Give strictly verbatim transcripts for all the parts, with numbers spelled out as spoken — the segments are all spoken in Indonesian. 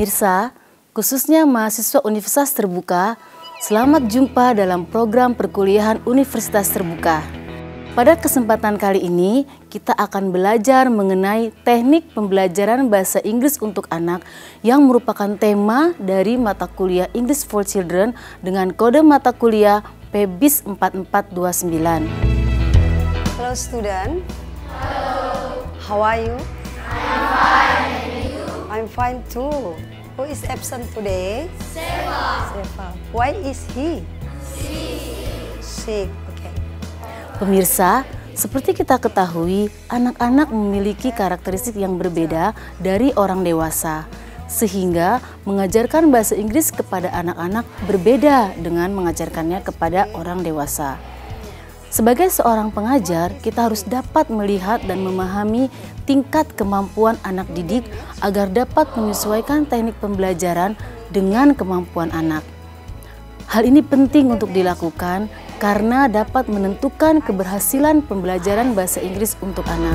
Pemirsa, khususnya mahasiswa Universitas Terbuka, selamat jumpa dalam program perkuliahan Universitas Terbuka. Pada kesempatan kali ini, kita akan belajar mengenai teknik pembelajaran bahasa Inggris untuk anak yang merupakan tema dari mata kuliah English for Children dengan kode mata kuliah P B I S empat empat dua sembilan. Hello student. Hello. How are you? I'm fine. And you? I'm fine too. Who is absent today? Seva. Seva. Why is he? Sick. Sick. Okay. Pemirsa, seperti kita ketahui, anak-anak memiliki karakteristik yang berbeda dari orang dewasa. Sehingga mengajarkan bahasa Inggris kepada anak-anak berbeda dengan mengajarkannya kepada orang dewasa. Sebagai seorang pengajar, kita harus dapat melihat dan memahami tingkat kemampuan anak didik agar dapat menyesuaikan teknik pembelajaran dengan kemampuan anak. Hal ini penting untuk dilakukan karena dapat menentukan keberhasilan pembelajaran bahasa Inggris untuk anak.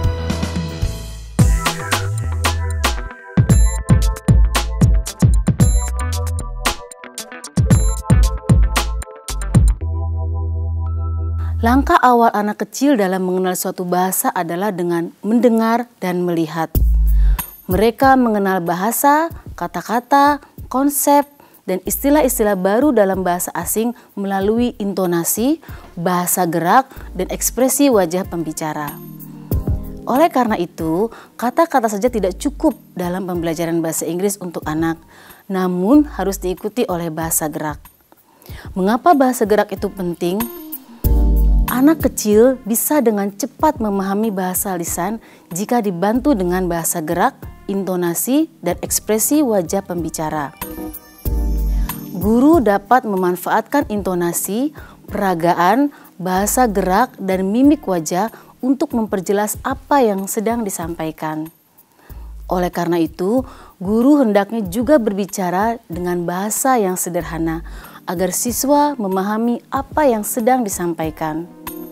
Langkah awal anak kecil dalam mengenal suatu bahasa adalah dengan mendengar dan melihat. Mereka mengenal bahasa, kata-kata, konsep, dan istilah-istilah baru dalam bahasa asing melalui intonasi, bahasa gerak, dan ekspresi wajah pembicara. Oleh karena itu, kata-kata saja tidak cukup dalam pembelajaran bahasa Inggris untuk anak, namun harus diikuti oleh bahasa gerak. Mengapa bahasa gerak itu penting? Anak kecil bisa dengan cepat memahami bahasa lisan jika dibantu dengan bahasa gerak, intonasi, dan ekspresi wajah pembicara. Guru dapat memanfaatkan intonasi, peragaan, bahasa gerak, dan mimik wajah untuk memperjelas apa yang sedang disampaikan. Oleh karena itu, guru hendaknya juga berbicara dengan bahasa yang sederhana agar siswa memahami apa yang sedang disampaikan.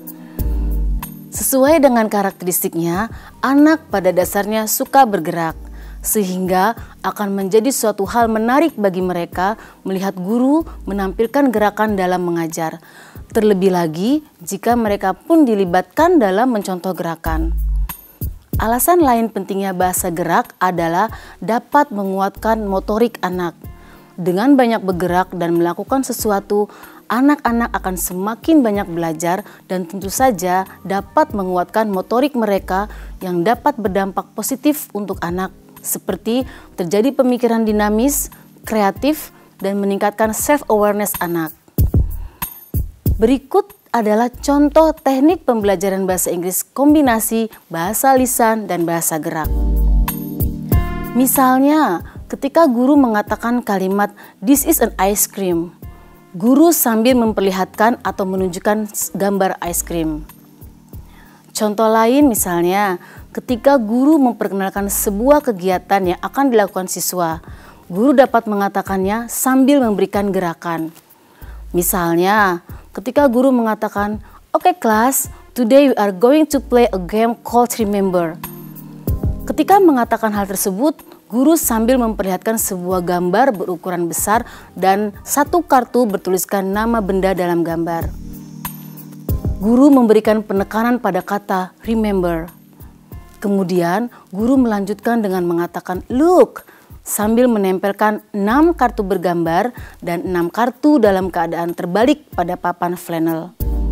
Sesuai dengan karakteristiknya, anak pada dasarnya suka bergerak, sehingga akan menjadi suatu hal menarik bagi mereka melihat guru menampilkan gerakan dalam mengajar. Terlebih lagi jika mereka pun dilibatkan dalam mencontoh gerakan. Alasan lain pentingnya bahasa gerak adalah dapat menguatkan motorik anak. Dengan banyak bergerak dan melakukan sesuatu, anak-anak akan semakin banyak belajar dan tentu saja dapat menguatkan motorik mereka yang dapat berdampak positif untuk anak, seperti terjadi pemikiran dinamis, kreatif, dan meningkatkan self-awareness anak. Berikut adalah contoh teknik pembelajaran bahasa Inggris kombinasi bahasa lisan dan bahasa gerak. Misalnya, ketika guru mengatakan kalimat "This is an ice cream", guru sambil memperlihatkan atau menunjukkan gambar ice cream. Contoh lain misalnya, ketika guru memperkenalkan sebuah kegiatan yang akan dilakukan siswa, guru dapat mengatakannya sambil memberikan gerakan. Misalnya, ketika guru mengatakan, "Oke kelas, today we are going to play a game called Remember." Ketika mengatakan hal tersebut, guru sambil memperlihatkan sebuah gambar berukuran besar dan satu kartu bertuliskan nama benda dalam gambar. Guru memberikan penekanan pada kata remember. Kemudian guru melanjutkan dengan mengatakan look sambil menempelkan enam kartu bergambar dan enam kartu dalam keadaan terbalik pada papan flanel.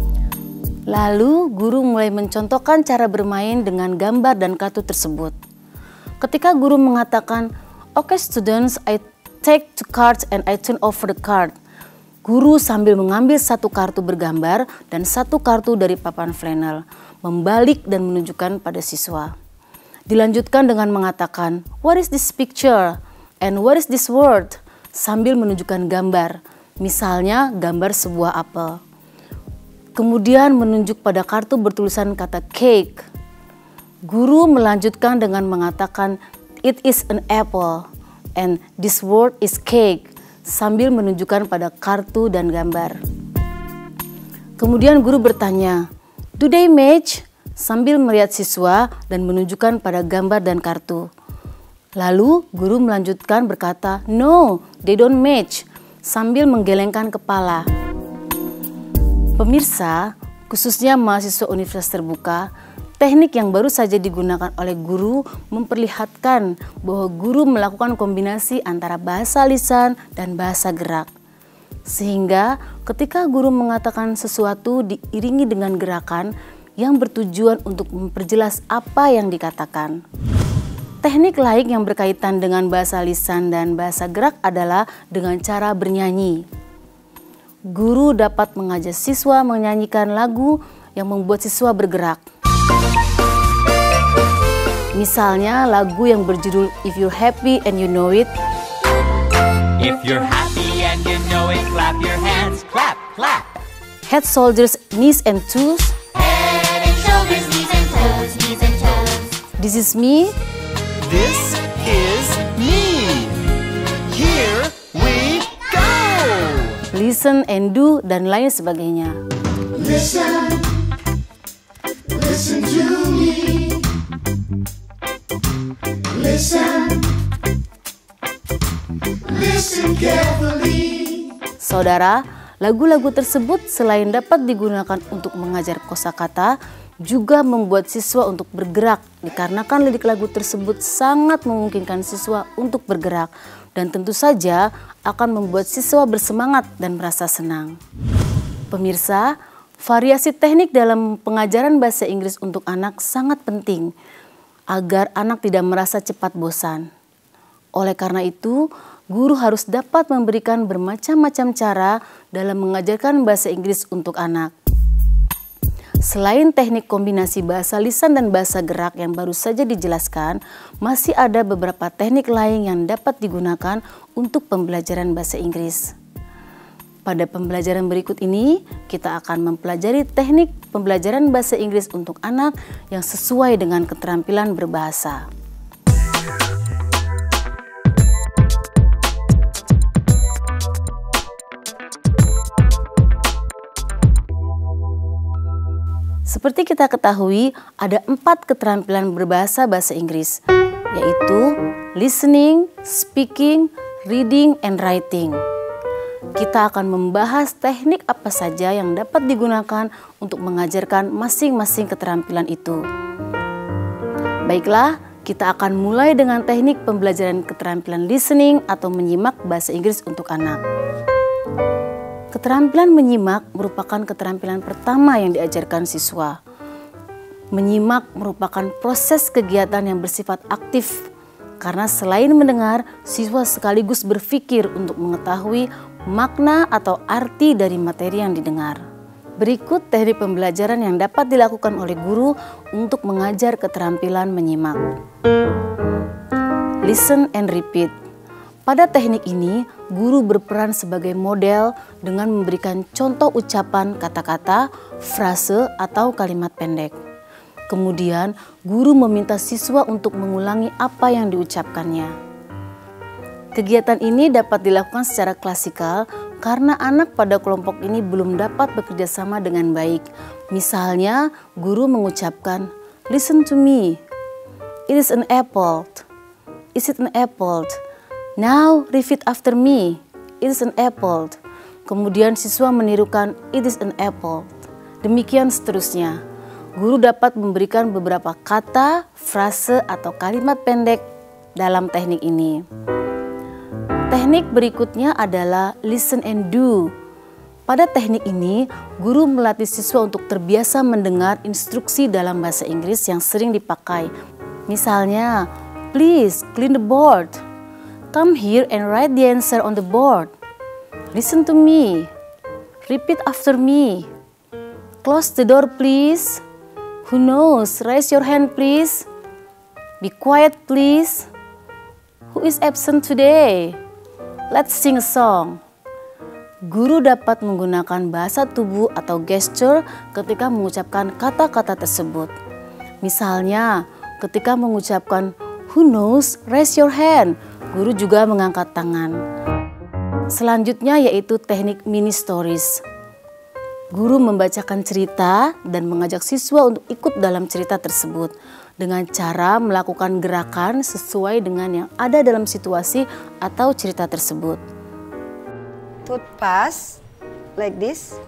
Lalu guru mulai mencontohkan cara bermain dengan gambar dan kartu tersebut. Ketika guru mengatakan, "Okay students, I take two cards and I turn over the card." Guru sambil mengambil satu kartu bergambar dan satu kartu dari papan flanel, membalik dan menunjukkan pada siswa. Dilanjutkan dengan mengatakan, "What is this picture? And what is this word?" sambil menunjukkan gambar, misalnya gambar sebuah apel. Kemudian menunjuk pada kartu bertulisan kata cake. Guru melanjutkan dengan mengatakan, "It is an apple and this word is cake," sambil menunjukkan pada kartu dan gambar. Kemudian guru bertanya, "Do they match?" sambil melihat siswa dan menunjukkan pada gambar dan kartu. Lalu guru melanjutkan berkata, "No, they don't match," sambil menggelengkan kepala. Pemirsa, khususnya mahasiswa Universitas Terbuka, teknik yang baru saja digunakan oleh guru memperlihatkan bahwa guru melakukan kombinasi antara bahasa lisan dan bahasa gerak. Sehingga ketika guru mengatakan sesuatu diiringi dengan gerakan yang bertujuan untuk memperjelas apa yang dikatakan. Teknik lain yang berkaitan dengan bahasa lisan dan bahasa gerak adalah dengan cara bernyanyi. Guru dapat mengajak siswa menyanyikan lagu yang membuat siswa bergerak. Misalnya lagu yang berjudul If You're Happy and You Know It. If you're happy and you know it, clap your hands, clap, clap. Head, shoulders, knees and toes. Head and shoulders, knees and toes, knees and toes. This is me. This is me. Here we go. Listen and do dan lain sebagainya. Listen, listen to me. Listen, listen carefully. Saudara, lagu-lagu tersebut selain dapat digunakan untuk mengajar kosakata, juga membuat siswa untuk bergerak dikarenakan lirik lagu tersebut sangat memungkinkan siswa untuk bergerak dan tentu saja akan membuat siswa bersemangat dan merasa senang. Pemirsa, variasi teknik dalam pengajaran bahasa Inggris untuk anak sangat penting agar anak tidak merasa cepat bosan. Oleh karena itu, guru harus dapat memberikan bermacam-macam cara dalam mengajarkan bahasa Inggris untuk anak. Selain teknik kombinasi bahasa lisan dan bahasa gerak yang baru saja dijelaskan, masih ada beberapa teknik lain yang dapat digunakan untuk pembelajaran bahasa Inggris. Pada pembelajaran berikut ini, kita akan mempelajari teknik pembelajaran bahasa Inggris untuk anak yang sesuai dengan keterampilan berbahasa. Seperti kita ketahui, ada empat keterampilan berbahasa bahasa Inggris, yaitu listening, speaking, reading, and writing. Kita akan membahas teknik apa saja yang dapat digunakan untuk mengajarkan masing-masing keterampilan itu. Baiklah, kita akan mulai dengan teknik pembelajaran keterampilan listening atau menyimak bahasa Inggris untuk anak. Keterampilan menyimak merupakan keterampilan pertama yang diajarkan siswa. Menyimak merupakan proses kegiatan yang bersifat aktif, karena selain mendengar, siswa sekaligus berpikir untuk mengetahui makna atau arti dari materi yang didengar. Berikut teknik pembelajaran yang dapat dilakukan oleh guru untuk mengajar keterampilan menyimak. Listen and repeat. Pada teknik ini, guru berperan sebagai model dengan memberikan contoh ucapan kata-kata, frase, atau kalimat pendek. Kemudian, guru meminta siswa untuk mengulangi apa yang diucapkannya. Kegiatan ini dapat dilakukan secara klasikal karena anak pada kelompok ini belum dapat bekerja sama dengan baik. Misalnya, guru mengucapkan, "Listen to me. It is an apple. Is it an apple? Now repeat after me. It is an apple." Kemudian siswa menirukan, "It is an apple." Demikian seterusnya. Guru dapat memberikan beberapa kata, frase, atau kalimat pendek dalam teknik ini. Teknik berikutnya adalah listen and do. Pada teknik ini, guru melatih siswa untuk terbiasa mendengar instruksi dalam bahasa Inggris yang sering dipakai. Misalnya, "Please clean the board. Come here and write the answer on the board. Listen to me. Repeat after me. Close the door, please. Who knows? Raise your hand, please. Be quiet, please. Who is absent today? Let's sing a song." Guru dapat menggunakan bahasa tubuh atau gesture ketika mengucapkan kata-kata tersebut. Misalnya, ketika mengucapkan "Who knows? Raise your hand." Guru juga mengangkat tangan. Selanjutnya yaitu teknik mini stories. Guru membacakan cerita dan mengajak siswa untuk ikut dalam cerita tersebut dengan cara melakukan gerakan sesuai dengan yang ada dalam situasi atau cerita tersebut. Toothpaste, like this.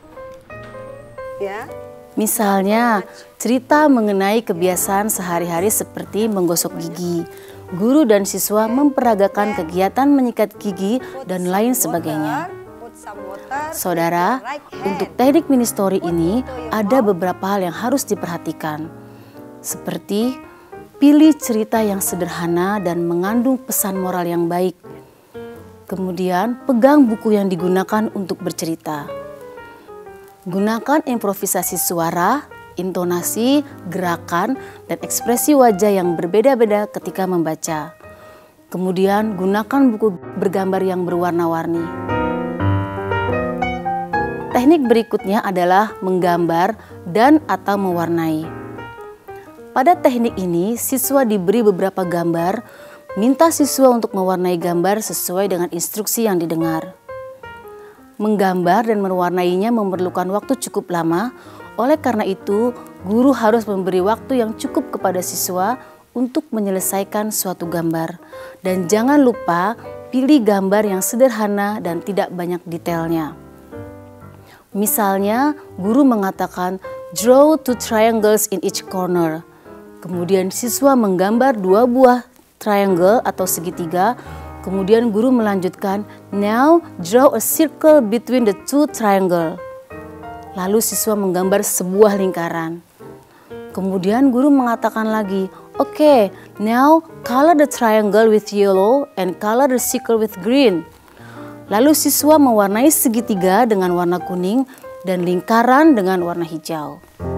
Ya. Misalnya, cerita mengenai kebiasaan sehari-hari seperti menggosok gigi. Guru dan siswa memperagakan kegiatan menyikat gigi dan lain sebagainya. Saudara, untuk teknik mini story ini ada beberapa hal yang harus diperhatikan. Seperti pilih cerita yang sederhana dan mengandung pesan moral yang baik. Kemudian pegang buku yang digunakan untuk bercerita. Gunakan improvisasi suara, intonasi, gerakan, dan ekspresi wajah yang berbeda-beda ketika membaca. Kemudian gunakan buku bergambar yang berwarna-warni. Teknik berikutnya adalah menggambar dan atau mewarnai. Pada teknik ini, siswa diberi beberapa gambar, minta siswa untuk mewarnai gambar sesuai dengan instruksi yang didengar. Menggambar dan mewarnainya memerlukan waktu cukup lama, oleh karena itu guru harus memberi waktu yang cukup kepada siswa untuk menyelesaikan suatu gambar. Dan jangan lupa pilih gambar yang sederhana dan tidak banyak detailnya. Misalnya, guru mengatakan, draw two triangles in each corner. Kemudian siswa menggambar dua buah triangle atau segitiga. Kemudian guru melanjutkan, now draw a circle between the two triangle. Lalu siswa menggambar sebuah lingkaran. Kemudian guru mengatakan lagi, oke, okay, now color the triangle with yellow and color the circle with green. Lalu siswa mewarnai segitiga dengan warna kuning dan lingkaran dengan warna hijau.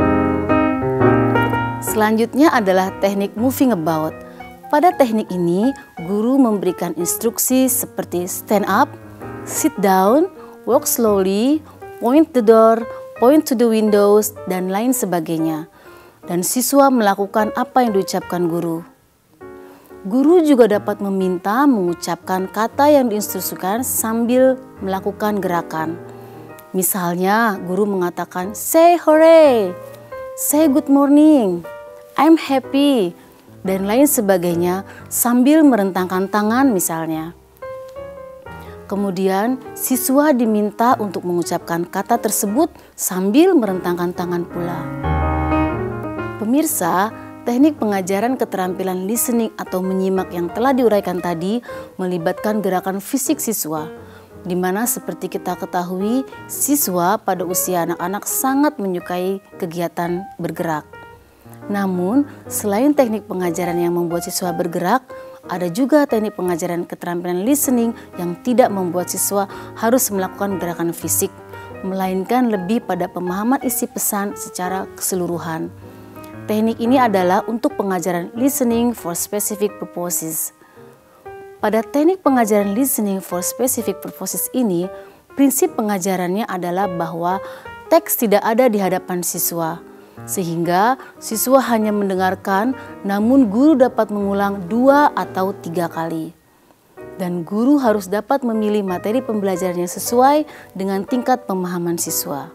Selanjutnya adalah teknik moving about. Pada teknik ini, guru memberikan instruksi seperti stand up, sit down, walk slowly, point the door, point to the windows, dan lain sebagainya. Dan siswa melakukan apa yang diucapkan guru. Guru juga dapat meminta mengucapkan kata yang diinstruksikan sambil melakukan gerakan. Misalnya, guru mengatakan, say hooray, say good morning, I'm happy, dan lain sebagainya sambil merentangkan tangan misalnya. Kemudian, siswa diminta untuk mengucapkan kata tersebut sambil merentangkan tangan pula. Pemirsa, teknik pengajaran keterampilan listening atau menyimak yang telah diuraikan tadi melibatkan gerakan fisik siswa, di mana seperti kita ketahui, siswa pada usia anak-anak sangat menyukai kegiatan bergerak. Namun, selain teknik pengajaran yang membuat siswa bergerak, ada juga teknik pengajaran keterampilan listening yang tidak membuat siswa harus melakukan gerakan fisik, melainkan lebih pada pemahaman isi pesan secara keseluruhan. Teknik ini adalah untuk pengajaran listening for specific purposes. Pada teknik pengajaran listening for specific purposes ini, prinsip pengajarannya adalah bahwa teks tidak ada di hadapan siswa, sehingga siswa hanya mendengarkan, namun guru dapat mengulang dua atau tiga kali. Dan guru harus dapat memilih materi pembelajarannya sesuai dengan tingkat pemahaman siswa.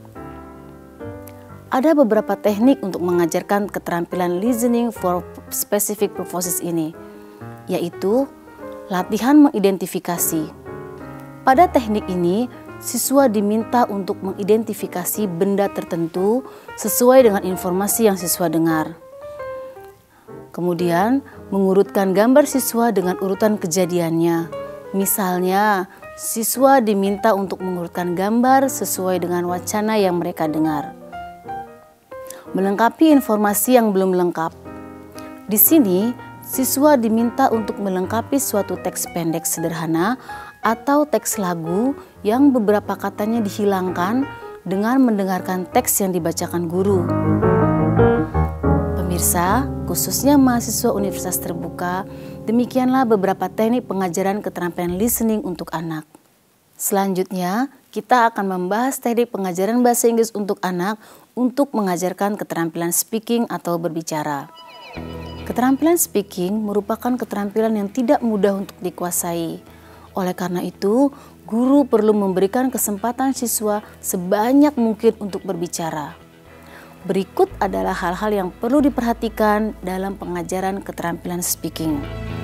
Ada beberapa teknik untuk mengajarkan keterampilan listening for specific purposes ini, yaitu latihan mengidentifikasi. Pada teknik ini, siswa diminta untuk mengidentifikasi benda tertentu sesuai dengan informasi yang siswa dengar. Kemudian, mengurutkan gambar siswa dengan urutan kejadiannya. Misalnya, siswa diminta untuk mengurutkan gambar sesuai dengan wacana yang mereka dengar. Melengkapi informasi yang belum lengkap. Di sini, siswa diminta untuk melengkapi suatu teks pendek sederhana atau teks lagu yang beberapa katanya dihilangkan dengan mendengarkan teks yang dibacakan guru. Pemirsa, khususnya mahasiswa Universitas Terbuka, demikianlah beberapa teknik pengajaran keterampilan listening untuk anak. Selanjutnya, kita akan membahas teknik pengajaran bahasa Inggris untuk anak untuk mengajarkan keterampilan speaking atau berbicara. Keterampilan speaking merupakan keterampilan yang tidak mudah untuk dikuasai. Oleh karena itu, guru perlu memberikan kesempatan siswa sebanyak mungkin untuk berbicara. Berikut adalah hal-hal yang perlu diperhatikan dalam pengajaran keterampilan speaking.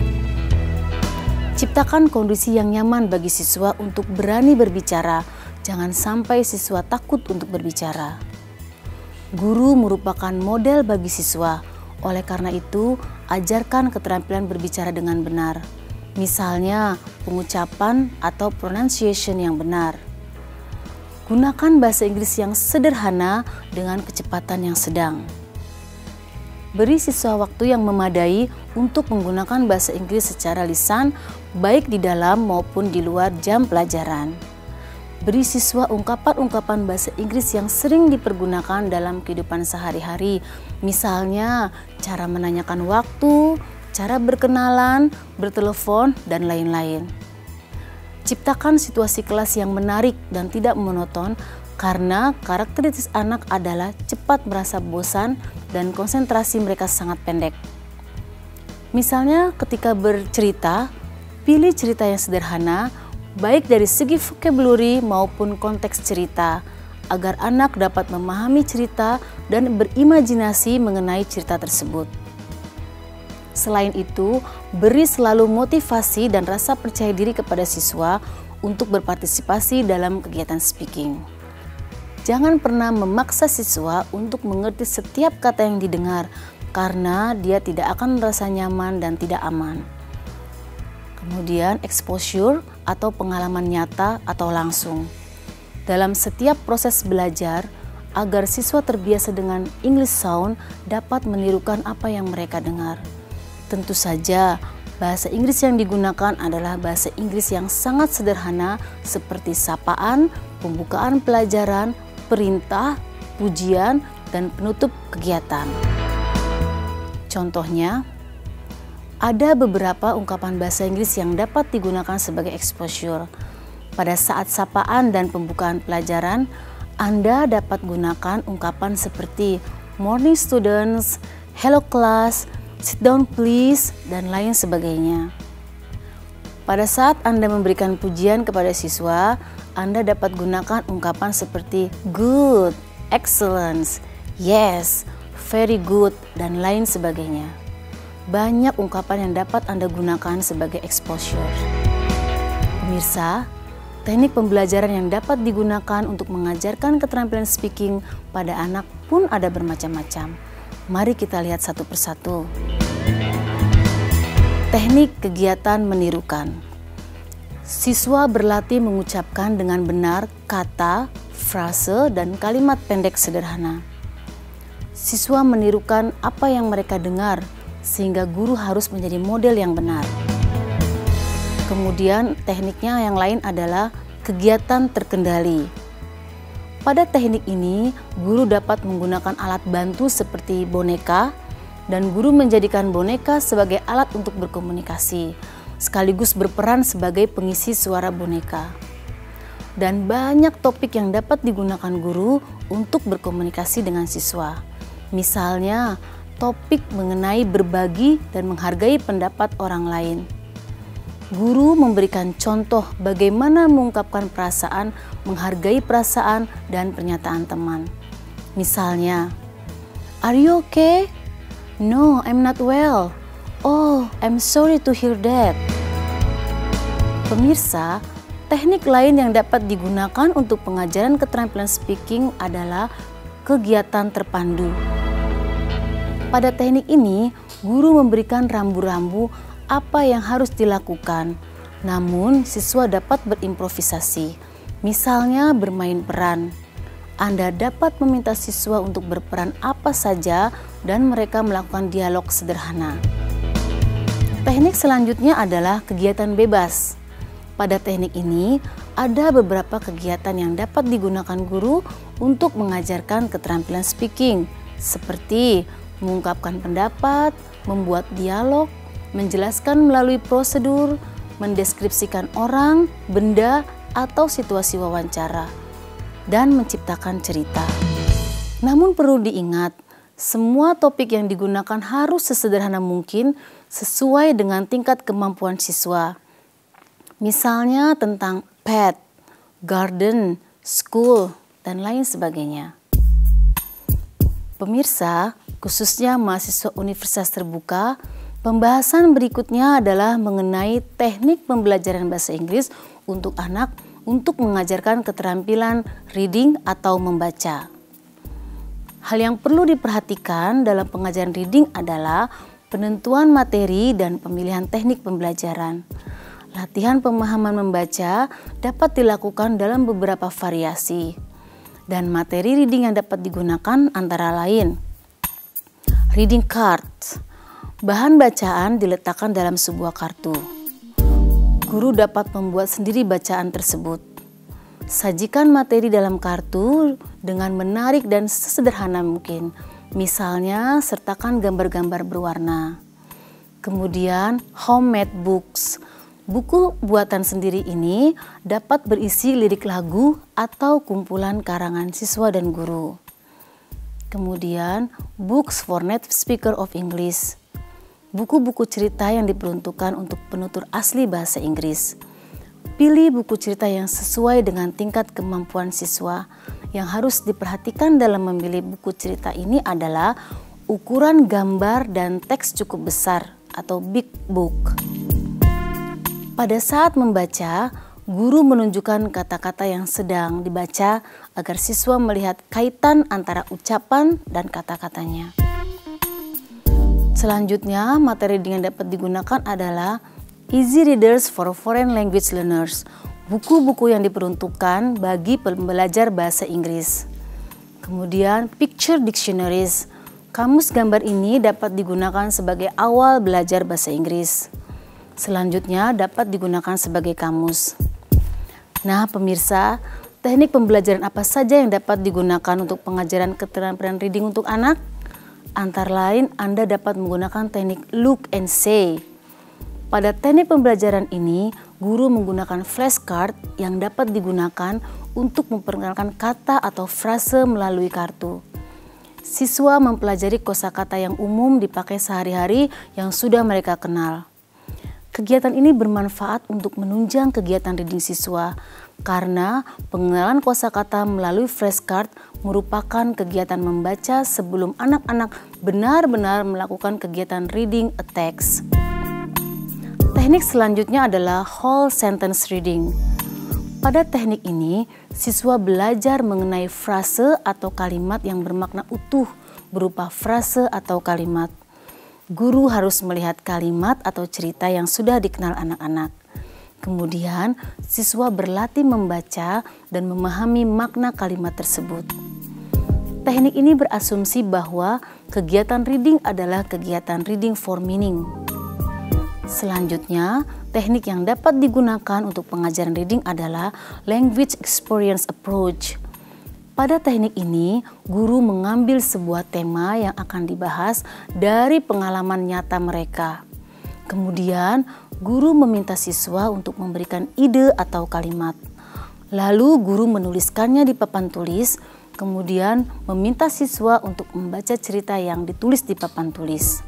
Ciptakan kondisi yang nyaman bagi siswa untuk berani berbicara. Jangan sampai siswa takut untuk berbicara. Guru merupakan model bagi siswa. Oleh karena itu, ajarkan keterampilan berbicara dengan benar. Misalnya, pengucapan atau pronunciation yang benar. Gunakan bahasa Inggris yang sederhana dengan kecepatan yang sedang. Beri siswa waktu yang memadai untuk menggunakan bahasa Inggris secara lisan, baik di dalam maupun di luar jam pelajaran. Beri siswa ungkapan-ungkapan bahasa Inggris yang sering dipergunakan dalam kehidupan sehari-hari, misalnya cara menanyakan waktu, cara berkenalan, bertelepon, dan lain-lain. Ciptakan situasi kelas yang menarik dan tidak monoton karena karakteristik anak adalah cepat merasa bosan dan konsentrasi mereka sangat pendek. Misalnya ketika bercerita, pilih cerita yang sederhana, baik dari segi vocabulary maupun konteks cerita, agar anak dapat memahami cerita dan berimajinasi mengenai cerita tersebut. Selain itu, beri selalu motivasi dan rasa percaya diri kepada siswa untuk berpartisipasi dalam kegiatan speaking. Jangan pernah memaksa siswa untuk mengerti setiap kata yang didengar, karena dia tidak akan merasa nyaman dan tidak aman. Kemudian, exposure atau pengalaman nyata atau langsung. Dalam setiap proses belajar, agar siswa terbiasa dengan English sound dapat menirukan apa yang mereka dengar. Tentu saja, bahasa Inggris yang digunakan adalah bahasa Inggris yang sangat sederhana seperti sapaan, pembukaan pelajaran, perintah, pujian, dan penutup kegiatan. Contohnya, ada beberapa ungkapan bahasa Inggris yang dapat digunakan sebagai exposure. Pada saat sapaan dan pembukaan pelajaran, Anda dapat gunakan ungkapan seperti morning students, hello class, sit down please, dan lain sebagainya. Pada saat Anda memberikan pujian kepada siswa, Anda dapat gunakan ungkapan seperti good, excellent, yes, very good, dan lain sebagainya. Banyak ungkapan yang dapat Anda gunakan sebagai exposure. Pemirsa, teknik pembelajaran yang dapat digunakan untuk mengajarkan keterampilan speaking pada anak pun ada bermacam-macam. Mari kita lihat satu persatu. Teknik kegiatan menirukan. Siswa berlatih mengucapkan dengan benar kata, frase, dan kalimat pendek sederhana. Siswa menirukan apa yang mereka dengar, sehingga guru harus menjadi model yang benar. Kemudian tekniknya yang lain adalah kegiatan terkendali. Pada teknik ini, guru dapat menggunakan alat bantu seperti boneka, dan guru menjadikan boneka sebagai alat untuk berkomunikasi, sekaligus berperan sebagai pengisi suara boneka. Dan banyak topik yang dapat digunakan guru untuk berkomunikasi dengan siswa. Misalnya, topik mengenai berbagi dan menghargai pendapat orang lain. Guru memberikan contoh bagaimana mengungkapkan perasaan, menghargai perasaan, dan pernyataan teman. Misalnya, are you okay? No, I'm not well. Oh, I'm sorry to hear that. Pemirsa, teknik lain yang dapat digunakan untuk pengajaran keterampilan speaking adalah kegiatan terpandu. Pada teknik ini, guru memberikan rambu-rambu apa yang harus dilakukan, namun siswa dapat berimprovisasi, misalnya bermain peran. Anda dapat meminta siswa untuk berperan apa saja dan mereka melakukan dialog sederhana. Teknik selanjutnya adalah kegiatan bebas. Pada teknik ini, ada beberapa kegiatan yang dapat digunakan guru untuk mengajarkan keterampilan speaking, seperti mengungkapkan pendapat, membuat dialog, menjelaskan melalui prosedur, mendeskripsikan orang, benda, atau situasi wawancara, dan menciptakan cerita. Namun perlu diingat, semua topik yang digunakan harus sesederhana mungkin sesuai dengan tingkat kemampuan siswa. Misalnya tentang pet, garden, school, dan lain sebagainya. Pemirsa, khususnya mahasiswa Universitas Terbuka, pembahasan berikutnya adalah mengenai teknik pembelajaran bahasa Inggris untuk anak untuk mengajarkan keterampilan reading atau membaca. Hal yang perlu diperhatikan dalam pengajaran reading adalah penentuan materi dan pemilihan teknik pembelajaran. Latihan pemahaman membaca dapat dilakukan dalam beberapa variasi. Dan materi reading yang dapat digunakan antara lain reading card. Bahan bacaan diletakkan dalam sebuah kartu. Guru dapat membuat sendiri bacaan tersebut. Sajikan materi dalam kartu dengan menarik dan sesederhana mungkin. Misalnya, sertakan gambar-gambar berwarna. Kemudian, homemade books. Buku buatan sendiri ini dapat berisi lirik lagu atau kumpulan karangan siswa dan guru. Kemudian, books for native speaker of English. Buku-buku cerita yang diperuntukkan untuk penutur asli bahasa Inggris. Pilih buku cerita yang sesuai dengan tingkat kemampuan siswa. Yang harus diperhatikan dalam memilih buku cerita ini adalah ukuran gambar dan teks cukup besar atau big book. Pada saat membaca, guru menunjukkan kata-kata yang sedang dibaca agar siswa melihat kaitan antara ucapan dan kata-katanya. Selanjutnya, materi yang dapat digunakan adalah Easy Readers for Foreign Language Learners, buku-buku yang diperuntukkan bagi pembelajar bahasa Inggris. Kemudian, Picture Dictionaries, kamus gambar ini dapat digunakan sebagai awal belajar bahasa Inggris. Selanjutnya, dapat digunakan sebagai kamus. Nah, pemirsa, teknik pembelajaran apa saja yang dapat digunakan untuk pengajaran keterampilan reading untuk anak? Antara lain, Anda dapat menggunakan teknik look and say. Pada teknik pembelajaran ini, guru menggunakan flashcard yang dapat digunakan untuk memperkenalkan kata atau frase melalui kartu. Siswa mempelajari kosakata yang umum dipakai sehari-hari yang sudah mereka kenal. Kegiatan ini bermanfaat untuk menunjang kegiatan reading siswa karena pengenalan kosakata melalui flashcard merupakan kegiatan membaca sebelum anak-anak benar-benar melakukan kegiatan reading a text. Teknik selanjutnya adalah whole sentence reading. Pada teknik ini, siswa belajar mengenai frase atau kalimat yang bermakna utuh berupa frase atau kalimat. Guru harus melihat kalimat atau cerita yang sudah dikenal anak-anak. Kemudian, siswa berlatih membaca dan memahami makna kalimat tersebut. Teknik ini berasumsi bahwa kegiatan reading adalah kegiatan reading for meaning. Selanjutnya, teknik yang dapat digunakan untuk pengajaran reading adalah language experience approach. Pada teknik ini, guru mengambil sebuah tema yang akan dibahas dari pengalaman nyata mereka. Kemudian, guru meminta siswa untuk memberikan ide atau kalimat. Lalu, guru menuliskannya di papan tulis, kemudian meminta siswa untuk membaca cerita yang ditulis di papan tulis.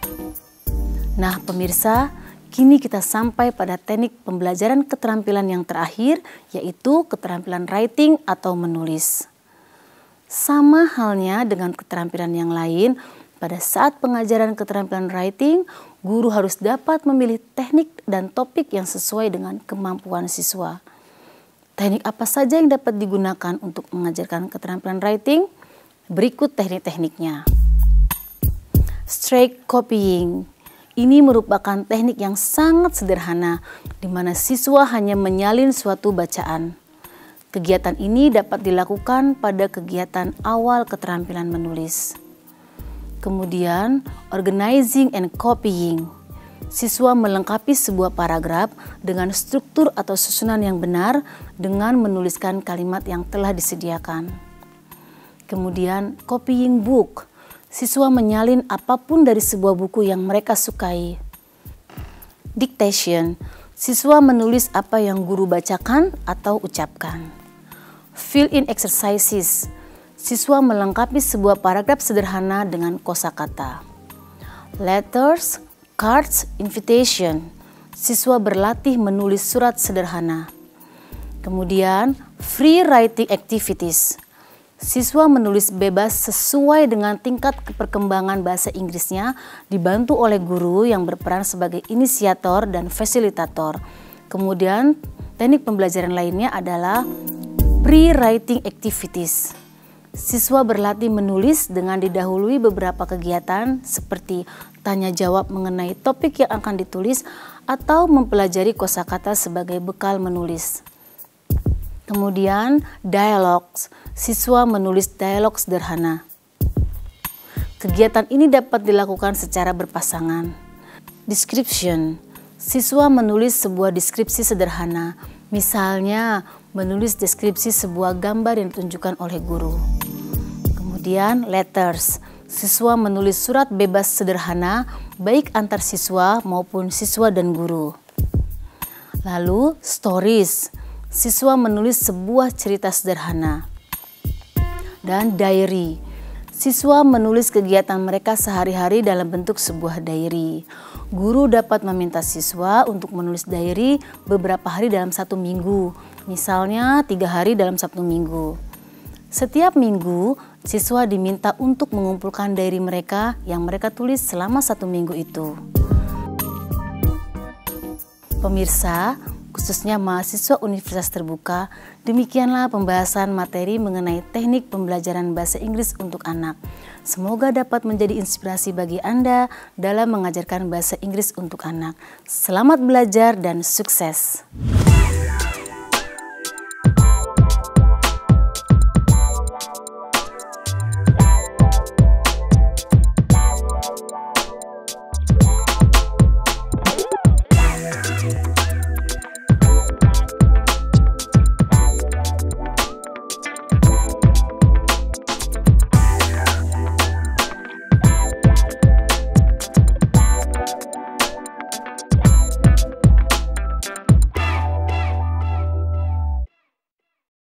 Nah, pemirsa, kini kita sampai pada teknik pembelajaran keterampilan yang terakhir, yaitu keterampilan writing atau menulis. Sama halnya dengan keterampilan yang lain, pada saat pengajaran keterampilan writing, guru harus dapat memilih teknik dan topik yang sesuai dengan kemampuan siswa. Teknik apa saja yang dapat digunakan untuk mengajarkan keterampilan writing? Berikut teknik-tekniknya. Straight copying. Ini merupakan teknik yang sangat sederhana, di mana siswa hanya menyalin suatu bacaan. Kegiatan ini dapat dilakukan pada kegiatan awal keterampilan menulis. Kemudian, organizing and copying. Siswa melengkapi sebuah paragraf dengan struktur atau susunan yang benar dengan menuliskan kalimat yang telah disediakan. Kemudian, copying book. Siswa menyalin apapun dari sebuah buku yang mereka sukai. Dictation. Siswa menulis apa yang guru bacakan atau ucapkan. Fill-in exercises. Siswa melengkapi sebuah paragraf sederhana dengan kosakata. Letters, cards, invitation. Siswa berlatih menulis surat sederhana. Kemudian, free writing activities. Siswa menulis bebas sesuai dengan tingkat perkembangan bahasa Inggrisnya, dibantu oleh guru yang berperan sebagai inisiator dan fasilitator. Kemudian, teknik pembelajaran lainnya adalah pre-writing activities. Siswa berlatih menulis dengan didahului beberapa kegiatan seperti tanya jawab mengenai topik yang akan ditulis atau mempelajari kosakata sebagai bekal menulis. Kemudian, dialogues. Siswa menulis dialog sederhana. Kegiatan ini dapat dilakukan secara berpasangan. Description. Siswa menulis sebuah deskripsi sederhana. Misalnya, menulis deskripsi sebuah gambar yang ditunjukkan oleh guru. Kemudian, letters. Siswa menulis surat bebas sederhana, baik antar siswa maupun siswa dan guru. Lalu, stories. Siswa menulis sebuah cerita sederhana. Dan diary. Siswa menulis kegiatan mereka sehari-hari dalam bentuk sebuah diary. Guru dapat meminta siswa untuk menulis diary beberapa hari dalam satu minggu. Misalnya tiga hari dalam satu minggu. Setiap minggu, siswa diminta untuk mengumpulkan diary mereka yang mereka tulis selama satu minggu itu. Pemirsa, khususnya mahasiswa Universitas Terbuka, demikianlah pembahasan materi mengenai teknik pembelajaran bahasa Inggris untuk anak. Semoga dapat menjadi inspirasi bagi Anda dalam mengajarkan bahasa Inggris untuk anak. Selamat belajar dan sukses!